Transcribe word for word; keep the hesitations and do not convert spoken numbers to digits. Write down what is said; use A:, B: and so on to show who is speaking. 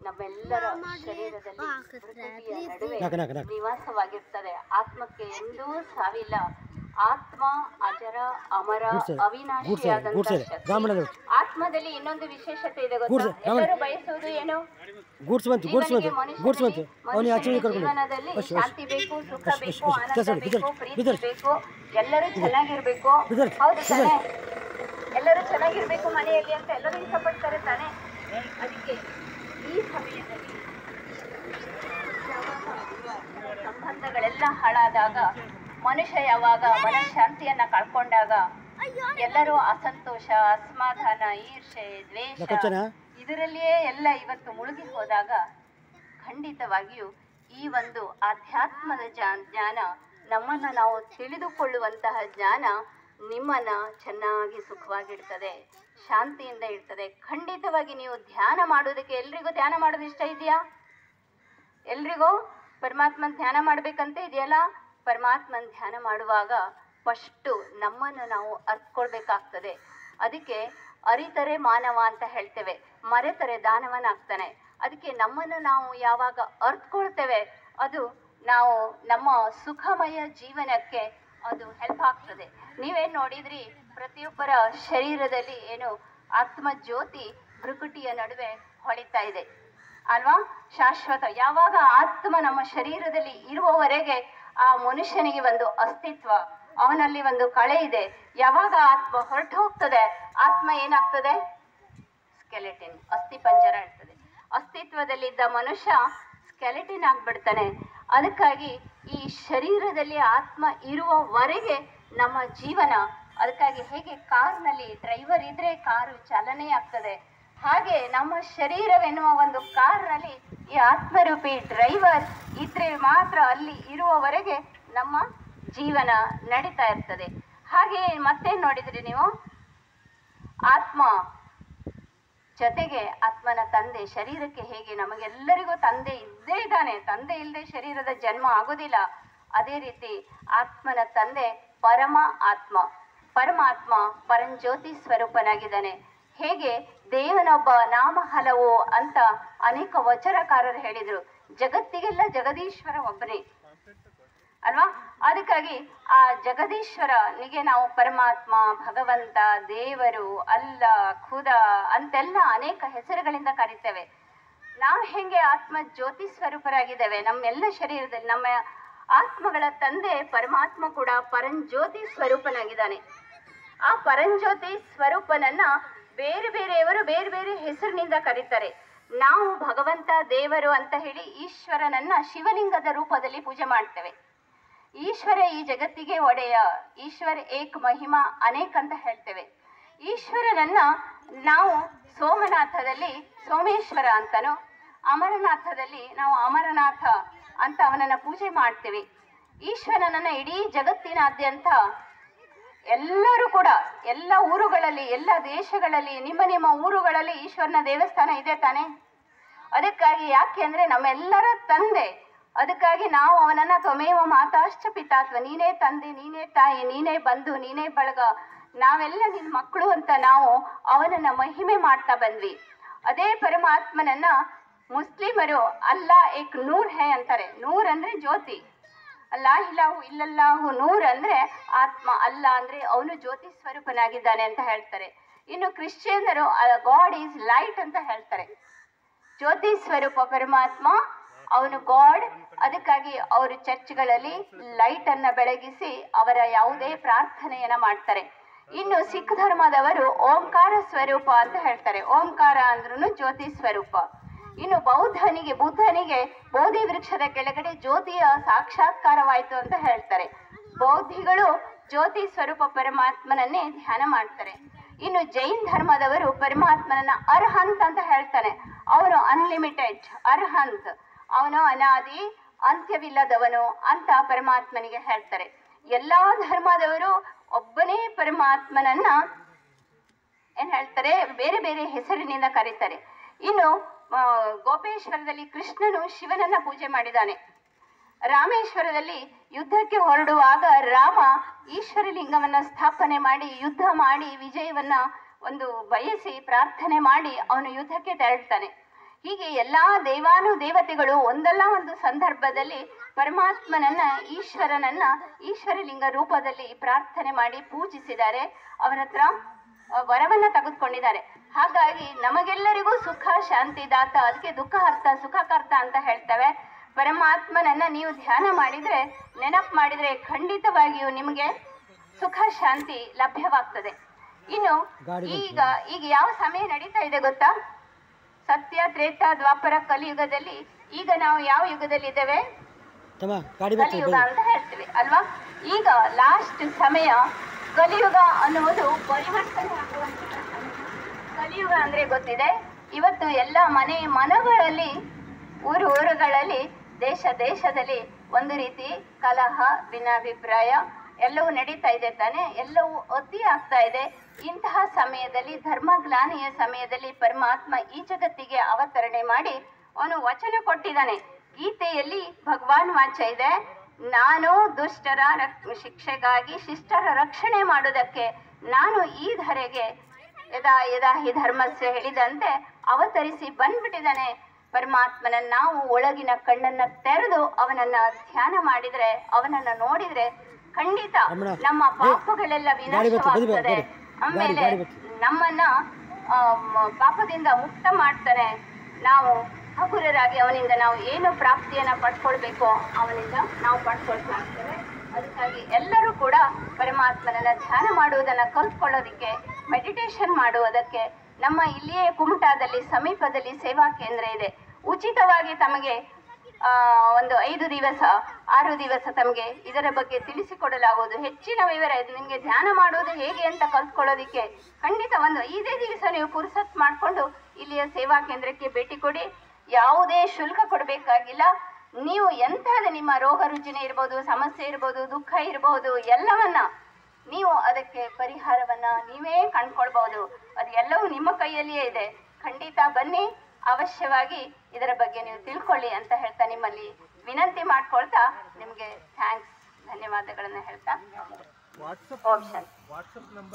A: ನಮ್ಮೆಲ್ಲರ ಶರೀರದಲ್ಲಿ ಪ್ರಕೃತಿಯ ನಡುವೆ ನಿವಾಸವಾಗಿರ್ತದೆ. ಆತ್ಮಕ್ಕೆ ಎಂದೂ ಸಾವಿಲ್ಲ. ಆತ್ಮ ಅಜರ ಅಮರ ಅವಿನಾಶಿಯಾದಂತ ಶಕ್ತಿ. ಆತ್ಮದಲ್ಲಿ ಇನ್ನೊಂದು ವಿಶೇಷತೆ ಇದೆ ಗೊತ್ತಾ? ಎಲ್ಲರೂ ಬಯಸುವುದು ಏನು? ಜೀವನದಲ್ಲಿ ಶಾಂತಿ ಬೇಕು, ಸುಖ ಬೇಕು, ಆನಂದ ಬೇಕು, ಪ್ರೀತಿ ಬೇಕು, ಎಲ್ಲರೂ ಚೆನ್ನಾಗಿರ್ಬೇಕು. ಹೌದು ತಾನೆ? ಎಲ್ಲರೂ ಚೆನ್ನಾಗಿರ್ಬೇಕು ಮನೆಯಲ್ಲಿ ಅಂತ ಎಲ್ಲರೂ ಇಷ್ಟಪಡ್ತಾರೆ ತಾನೆ? ಅದಕ್ಕೆ ಈ ಸಮಯದಲ್ಲಿ ಸಂಬಂಧಗಳೆಲ್ಲ ಹಾಳಾದಾಗ, ಮನುಷ್ಯ ಯಾವಾಗ ಮನಃಶಾಂತಿಯನ್ನ ಕಳ್ಕೊಂಡಾಗ ಎಲ್ಲರೂ ಅಸಂತೋಷ, ಅಸಮಾಧಾನ, ಈರ್ಷೆ, ದ್ವೇಷ ಇದರಲ್ಲಿಯೇ ಎಲ್ಲ ಇವತ್ತು ಮುಳುಗಿ ಹೋದಾಗ ಖಂಡಿತವಾಗಿಯೂ ಈ ಒಂದು ಆಧ್ಯಾತ್ಮದ ಜ್ಞಾನ, ನಮ್ಮನ್ನ ನಾವು ತಿಳಿದುಕೊಳ್ಳುವಂತಹ ಜ್ಞಾನ ನಿಮ್ಮನ್ನ ಚೆನ್ನಾಗಿ ಸುಖವಾಗಿಡ್ತದೆ, ಶಾಂತಿಯಿಂದ ಇಡ್ತದೆ. ಖಂಡಿತವಾಗಿ ನೀವು ಧ್ಯಾನ ಮಾಡೋದಕ್ಕೆ, ಎಲ್ರಿಗೂ ಧ್ಯಾನ ಮಾಡೋದು ಇಷ್ಟ ಇದೆಯಾ? ಎಲ್ರಿಗೂ ಪರಮಾತ್ಮನ ಧ್ಯಾನ ಮಾಡ್ಬೇಕಂತ ಇದೆಯಲ್ಲ? ಪರಮಾತ್ಮನ ಧ್ಯಾನ ಮಾಡುವಾಗ ಫಸ್ಟು ನಮ್ಮನ್ನು ನಾವು ಅರ್ತ್ಕೊಳ್ಬೇಕಾಗ್ತದೆ. ಅದಕ್ಕೆ ಅರಿತರೆ ಮಾನವ ಅಂತ ಹೇಳ್ತೇವೆ, ಮರೆತರೆ ದಾನವನಾಗ್ತಾನೆ. ಅದಕ್ಕೆ ನಮ್ಮನ್ನು ನಾವು ಯಾವಾಗ ಅರ್ತ್ಕೊಳ್ತೇವೆ ಅದು ನಾವು ನಮ್ಮ ಸುಖಮಯ ಜೀವನಕ್ಕೆ ಅದು ಹೆಲ್ಪ್ ಆಗ್ತದೆ. ನೀವೇನು ನೋಡಿದ್ರಿ, ಪ್ರತಿಯೊಬ್ಬರ ಶರೀರದಲ್ಲಿ ಏನು ಆತ್ಮ ಜ್ಯೋತಿ ಭ್ರುಕುಟಿಯ ನಡುವೆ ಹೊಳಿತಾ ಇದೆ ಅಲ್ವಾ? ಶಾಶ್ವತ. ಯಾವಾಗ ಆತ್ಮ ನಮ್ಮ ಶರೀರದಲ್ಲಿ ಇರುವವರೆಗೆ ಆ ಮನುಷ್ಯನಿಗೆ ಒಂದು ಅಸ್ತಿತ್ವ, ಅವನಲ್ಲಿ ಒಂದು ಕಳೆ ಇದೆ. ಯಾವಾಗ ಆತ್ಮ ಹೊರಟು ಹೋಗ್ತದೆ, ಆತ್ಮ ಏನಾಗ್ತದೆ? ಸ್ಕೆಲೆಟಿನ್, ಅಸ್ಥಿ ಪಂಜರ ಇರ್ತದೆ. ಅಸ್ತಿತ್ವದಲ್ಲಿದ್ದ ಮನುಷ್ಯ ಸ್ಕೆಲೆಟಿನ್ ಆಗ್ಬಿಡ್ತಾನೆ. ಅದಕ್ಕಾಗಿ ಈ ಶರೀರದಲ್ಲಿ ಆತ್ಮ ಇರುವವರೆಗೆ ನಮ್ಮ ಜೀವನ, ಅದಕ್ಕಾಗಿ ಹೇಗೆ ಕಾರ್ನಲ್ಲಿ ಡ್ರೈವರ್ ಇದ್ರೆ ಕಾರು ಚಾಲನೆ ಆಗ್ತದೆ, ಹಾಗೆ ನಮ್ಮ ಶರೀರವೆನ್ನುವ ಒಂದು ಕಾರ್ನಲ್ಲಿ ಈ ಆತ್ಮರೂಪಿ ಡ್ರೈವರ್ ಇದ್ರೆ ಮಾತ್ರ ಅಲ್ಲಿ ಇರುವವರೆಗೆ ನಮ್ಮ ಜೀವನ ನಡೀತಾ ಇರ್ತದೆ. ಹಾಗೆ ಮತ್ತೆ ನೋಡಿದ್ರಿ ನೀವು, ಆತ್ಮ ಜೊತೆಗೆ ಆತ್ಮನ ತಂದೆ ಶರೀರಕ್ಕೆ ಹೇಗೆ ನಮಗೆಲ್ಲರಿಗೂ ತಂದೆ ಇದ್ದೇ ಇದ್ದಾನೆ, ತಂದೆ ಇಲ್ಲದೆ ಶರೀರದ ಜನ್ಮ ಆಗೋದಿಲ್ಲ. ಅದೇ ರೀತಿ ಆತ್ಮನ ತಂದೆ ಪರಮ ಆತ್ಮ, ಪರಮಾತ್ಮ ಪರಂಜ್ಯೋತಿ ಸ್ವರೂಪನಾಗಿದ್ದಾನೆ. ಹೇಗೆ ದೇವನೊಬ್ಬ ನಾಮ ಹಲವು ಅಂತ ಅನೇಕ ವಚನಕಾರರು ಹೇಳಿದ್ರು. ಜಗತ್ತಿಗೆಲ್ಲ ಜಗದೀಶ್ವರ ಒಬ್ಬನೇ ಅಲ್ವಾ? ಅದಕ್ಕಾಗಿ ಆ ಜಗದೀಶ್ವರನಿಗೆ ನಾವು ಪರಮಾತ್ಮ, ಭಗವಂತ, ದೇವರು, ಅಲ್ಲ, ಖುದ ಅಂತೆಲ್ಲ ಅನೇಕ ಹೆಸರುಗಳಿಂದ ಕರೀತೇವೆ. ನಾವು ಹೆಂಗೆ ಆತ್ಮ ಜ್ಯೋತಿ ಸ್ವರೂಪರಾಗಿದ್ದೇವೆ ನಮ್ಮೆಲ್ಲ ಶರೀರದಲ್ಲಿ, ನಮ್ಮ ಆತ್ಮಗಳ ತಂದೆ ಪರಮಾತ್ಮ ಕೂಡ ಪರಂಜ್ಯೋತಿ ಸ್ವರೂಪನಾಗಿದ್ದಾನೆ. ಆ ಪರಂಜ್ಯೋತಿ ಸ್ವರೂಪನನ್ನ ಬೇರೆ ಬೇರೆಯವರು ಬೇರೆ ಬೇರೆ ಹೆಸರಿನಿಂದ ಕರೀತಾರೆ. ನಾವು ಭಗವಂತ, ದೇವರು ಅಂತ ಹೇಳಿ ಈಶ್ವರನನ್ನ ಶಿವಲಿಂಗದ ರೂಪದಲ್ಲಿ ಪೂಜೆ ಮಾಡ್ತೇವೆ. ಈಶ್ವರ ಈ ಜಗತ್ತಿಗೆ ಒಡೆಯ, ಈಶ್ವರ ಏಕ್ ಮಹಿಮಾ ಅನೇಕ ಅಂತ ಹೇಳ್ತೇವೆ. ಈಶ್ವರನನ್ನ ನಾವು ಸೋಮನಾಥದಲ್ಲಿ ಸೋಮೇಶ್ವರ ಅಂತನೋ, ಅಮರನಾಥದಲ್ಲಿ ನಾವು ಅಮರನಾಥ ಅಂತ ಅವನನ್ನ ಪೂಜೆ ಮಾಡ್ತೇವೆ. ಈಶ್ವರನನ್ನ ಇಡೀ ಜಗತ್ತಿನಾದ್ಯಂತ ಎಲ್ಲರೂ ಕೂಡ, ಎಲ್ಲ ಊರುಗಳಲ್ಲಿ, ಎಲ್ಲ ದೇಶಗಳಲ್ಲಿ, ನಿಮ್ಮ ನಿಮ್ಮ ಊರುಗಳಲ್ಲಿ ಈಶ್ವರನ ದೇವಸ್ಥಾನ ಇದೆ ತಾನೆ? ಅದಕ್ಕಾಗಿ ಯಾಕೆ ಅಂದ್ರೆ ನಮ್ಮೆಲ್ಲರ ತಂದೆ. ಅದಕ್ಕಾಗಿ ನಾವು ಅವನನ್ನ ತ್ವಮೇವ ಮಾತಾಶ್ಚ ಪಿತಾತ್ವ, ನೀನೇ ತಂದೆ, ನೀನೇ ತಾಯಿ, ನೀನೇ ಬಂಧು, ನೀನೇ ಬಳಗ, ನಾವೆಲ್ಲ ನಿನ್ನ ಮಕ್ಕಳು ಅಂತ ನಾವು ಅವನನ್ನ ಮಹಿಮೆ ಮಾಡ್ತಾ ಬಂದ್ವಿ. ಅದೇ ಪರಮಾತ್ಮನನ್ನ ಮುಸ್ಲಿಮರು ಅಲ್ಲಾ ಏಕ್ ನೂರ್ ಹೇ ಅಂತಾರೆ. ನೂರ್ ಅಂದ್ರೆ ಜ್ಯೋತಿ, ಅಲ್ಲಾ ಇಲಾಹು ಇಲ್ಲಲ್ಲಾಹು ನೂರ್ ಅಂದ್ರೆ ಆತ್ಮ, ಅಲ್ಲ ಅಂದ್ರೆ ಅವನು ಜ್ಯೋತಿ ಸ್ವರೂಪನಾಗಿದ್ದಾನೆ ಅಂತ ಹೇಳ್ತಾರೆ. ಇನ್ನು ಕ್ರಿಶ್ಚಿಯನ್ನರು ಗಾಡ್ ಈಸ್ ಲೈಟ್ ಅಂತ ಹೇಳ್ತಾರೆ. ಜ್ಯೋತಿ ಸ್ವರೂಪ ಪರಮಾತ್ಮ, ಅವನು ಗಾಡ್. ಅದಕ್ಕಾಗಿ ಅವರು ಚರ್ಚ್ಗಳಲ್ಲಿ ಲೈಟ್ ಅನ್ನ ಬೆಳಗಿಸಿ ಅವರ ಯಾವುದೇ ಪ್ರಾರ್ಥನೆಯನ್ನ ಮಾಡ್ತಾರೆ. ಇನ್ನು ಸಿಖ್ ಧರ್ಮದವರು ಓಂಕಾರ ಸ್ವರೂಪ ಅಂತ ಹೇಳ್ತಾರೆ. ಓಂಕಾರ ಅಂದ್ರೂ ಜ್ಯೋತಿ ಸ್ವರೂಪ. ಇನ್ನು ಬೌದ್ಧನಿಗೆ ಬುದ್ಧನಿಗೆ ಬೋಧಿ ವೃಕ್ಷದ ಕೆಳಗಡೆ ಜ್ಯೋತಿಯ ಸಾಕ್ಷಾತ್ಕಾರವಾಯಿತು ಅಂತ ಹೇಳ್ತಾರೆ. ಬೌದ್ಧಿಗಳು ಜ್ಯೋತಿ ಸ್ವರೂಪ ಪರಮಾತ್ಮನನ್ನೇ ಧ್ಯಾನ ಮಾಡ್ತಾರೆ. ಇನ್ನು ಜೈನ್ ಧರ್ಮದವರು ಪರಮಾತ್ಮನನ್ನ ಅರ್ಹಂತ್ ಅಂತ ಹೇಳ್ತಾನೆ. ಅವನು ಅನ್ಲಿಮಿಟೆಡ್ ಅರ್ಹಂತ್, ಅವನು ಅನಾದಿ ಅಂತ್ಯವಿಲ್ಲದವನು ಅಂತ ಪರಮಾತ್ಮನಿಗೆ ಹೇಳ್ತಾರೆ. ಎಲ್ಲಾ ಧರ್ಮದವರು ಒಬ್ಬನೇ ಪರಮಾತ್ಮನನ್ನ ಏನ್ ಹೇಳ್ತಾರೆ, ಬೇರೆ ಬೇರೆ ಹೆಸರಿನಿಂದ ಕರೀತಾರೆ. ಇನ್ನು ಗೋಪೇಶ್ವರದಲ್ಲಿ ಕೃಷ್ಣನು ಶಿವನನ್ನ ಪೂಜೆ ಮಾಡಿದ್ದಾನೆ. ರಾಮೇಶ್ವರದಲ್ಲಿ ಯುದ್ಧಕ್ಕೆ ಹೊರಡುವಾಗ ರಾಮ ಈಶ್ವರಲಿಂಗವನ್ನ ಸ್ಥಾಪನೆ ಮಾಡಿ ಯುದ್ಧ ಮಾಡಿ ವಿಜಯವನ್ನ ಒಂದು ಬಯಸಿ ಪ್ರಾರ್ಥನೆ ಮಾಡಿ ಅವನು ಯುದ್ಧಕ್ಕೆ ತೆರಳ್ತಾನೆ. ಹೀಗೆ ಎಲ್ಲಾ ದೇವಾನು ದೇವತೆಗಳು ಒಂದಲ್ಲ ಒಂದು ಸಂದರ್ಭದಲ್ಲಿ ಪರಮಾತ್ಮನನ್ನ ಈಶ್ವರನನ್ನ ಈಶ್ವರಲಿಂಗ ರೂಪದಲ್ಲಿ ಪ್ರಾರ್ಥನೆ ಮಾಡಿ ಪೂಜಿಸಿದ್ದಾರೆ, ಅವರ ಹತ್ರ ವರವನ್ನ ತೆಗೆದುಕೊಂಡಿದ್ದಾರೆ. ಹಾಗಾಗಿ ನಮಗೆಲ್ಲರಿಗೂ ಸುಖ ಶಾಂತಿ ದಾತ, ಅದಕ್ಕೆ ದುಃಖ ಅರ್ಥ ಸುಖಕರ್ತ ಅಂತ ಹೇಳ್ತೇವೆ. ಪರಮಾತ್ಮನನ್ನ ನೀವು ಧ್ಯಾನ ಮಾಡಿದ್ರೆ, ನೆನಪು ಮಾಡಿದ್ರೆ ಖಂಡಿತವಾಗಿಯೂ ನಿಮಗೆ ಸುಖ ಶಾಂತಿ ಲಭ್ಯವಾಗ್ತದೆ. ಇನ್ನು ಈಗ ಈಗ ಯಾವ ಸಮಯ ನಡೀತಾ ಇದೆ ಗೊತ್ತಾ? ಸತ್ಯ, ತ್ರೇತ, ದ್ವಾಪರ, ಕಲಿಯುಗದಲ್ಲಿ. ಈಗ ನಾವು ಯಾವ ಯುಗದಲ್ಲಿ ಇದ್ದೇವೆ? ಕಲಿಯುಗ ಅಂತ ಹೇಳ್ತೀವಿ ಅಲ್ವಾ? ಈಗ ಲಾಸ್ಟ್ ಸಮಯ ಕಲಿಯುಗ ಅನ್ನುವುದು ಪರಿವರ್ತನೆ ಆಗುವಂತಹ ಕಲಿಯುಗ ಅಂದ್ರೆ ಗೊತ್ತಿದೆ. ಇವತ್ತು ಎಲ್ಲ ಮನೆ ಮನಗಳಲ್ಲಿ, ಊರು ಊರುಗಳಲ್ಲಿ, ದೇಶ ದೇಶದಲ್ಲಿ ಒಂದು ರೀತಿ ಕಲಹ, ಭಿನ್ನಾಭಿಪ್ರಾಯ ಎಲ್ಲವೂ ನಡೀತಾ ಇದೆ ತಾನೆ, ಎಲ್ಲವೂ ಅತಿ ಆಗ್ತಾ ಇದೆ. ಇಂತಹ ಸಮಯದಲ್ಲಿ, ಧರ್ಮಗ್ಲಾನಿಯ ಸಮಯದಲ್ಲಿ ಪರಮಾತ್ಮ ಈ ಜಗತ್ತಿಗೆ ಅವತರಣೆ ಮಾಡಿ ಅವನು ವಚನ ಕೊಟ್ಟಿದ್ದಾನೆ. ಗೀತೆಯಲ್ಲಿ ಭಗವಾನ್ ವಾಚ್ಯ ಇದೆ, ನಾನು ದುಷ್ಟರ ಶಿಕ್ಷೆಗಾಗಿ ಶಿಷ್ಟರ ರಕ್ಷಣೆ ಮಾಡುವುದಕ್ಕೆ ನಾನು ಈ ಧರೆಗೆ ಯದಾ ಯದಾ ಹಿ ಧರ್ಮಸ್ಯ ಹೇಳಿದಂತೆ ಅವತರಿಸಿ ಬಂದ್ಬಿಟ್ಟಿದ್ದಾನೆ. ಪರಮಾತ್ಮನ ನಾವು ಒಳಗಿನ ಕಣ್ಣನ್ನ ತೆರೆದು ಅವನನ್ನ ಧ್ಯಾನ ಮಾಡಿದ್ರೆ, ಅವನನ್ನ ನೋಡಿದ್ರೆ ಖಂಡಿತ ನಮ್ಮ ಪಾಪಗಳೆಲ್ಲ ವಿನಾಶವಾಗ್ತದೆ. ಆಮೇಲೆ ನಮ್ಮನ್ನ ಪಾಪದಿಂದ ಮುಕ್ತ ಮಾಡ್ತಾನೆ. ನಾವು ಹಗುರರಾಗಿ ಅವನಿಂದ ನಾವು ಏನು ಪ್ರಾಪ್ತಿಯನ್ನ ಪಡ್ಕೊಳ್ಬೇಕು ಅವನಿಂದ ನಾವು ಪಡ್ಕೊಳ್ತಾಗ್ತೇವೆ. ಅದಕ್ಕಾಗಿ ಎಲ್ಲರೂ ಕೂಡ ಪರಮಾತ್ಮನನ್ನ ಧ್ಯಾನ ಮಾಡುವುದನ್ನ ಕಲ್ತ್ಕೊಳ್ಳೋದಿಕ್ಕೆ, ಮೆಡಿಟೇಷನ್ ಮಾಡುವುದಕ್ಕೆ ನಮ್ಮ ಇಲ್ಲಿಯೇ ಕುಮಟಾದಲ್ಲಿ ಸಮೀಪದಲ್ಲಿ ಸೇವಾ ಕೇಂದ್ರ ಇದೆ. ಉಚಿತವಾಗಿ ತಮಗೆ ಆ ಒಂದು ಐದು ದಿವಸ ಆರು ದಿವಸ ತಮಗೆ ಇದರ ಬಗ್ಗೆ ತಿಳಿಸಿಕೊಡಲಾಗುವುದು. ಹೆಚ್ಚಿನ ವಿವರ ನಿಮಗೆ ಧ್ಯಾನ ಮಾಡುವುದು ಹೇಗೆ ಅಂತ ಕಲ್ತ್ಕೊಳ್ಳೋದಿಕ್ಕೆ ಖಂಡಿತ ಒಂದು ಐದೇ ದಿವಸ ನೀವು ಪುರ್ಸತ್ ಮಾಡಿಕೊಂಡು ಇಲ್ಲಿಯ ಸೇವಾ ಕೇಂದ್ರಕ್ಕೆ ಭೇಟಿ ಕೊಡಿ. ಯಾವುದೇ ಶುಲ್ಕ ಕೊಡಬೇಕಾಗಿಲ್ಲ. ನೀವು ಎಂಥದ ನಿಮ್ಮ ರೋಗ ರುಜಿನ ಇರ್ಬೋದು, ಸಮಸ್ಯೆ ಇರ್ಬೋದು, ದುಃಖ ಇರಬಹುದು, ಎಲ್ಲವನ್ನ ನೀವು ಅದಕ್ಕೆ ಪರಿಹಾರವನ್ನ ನೀವೇ ಕಂಡ್ಕೊಳ್ಬಹುದು. ಅದು ಎಲ್ಲವೂ ನಿಮ್ಮ ಕೈಯಲ್ಲಿಯೇ ಇದೆ. ಖಂಡಿತ ಬನ್ನಿ, ಅವಶ್ಯವಾಗಿ ಇದರ ಬಗ್ಗೆ ನೀವು ತಿಳ್ಕೊಳ್ಳಿ ಅಂತ ಹೇಳ್ತಾ ನಿಮ್ಮಲ್ಲಿ ವಿನಂತಿ ಮಾಡ್ಕೊಳ್ತಾ ನಿಮಗೆ ಥ್ಯಾಂಕ್ಸ್, ಧನ್ಯವಾದಗಳನ್ನು ಹೇಳ್ತಾ.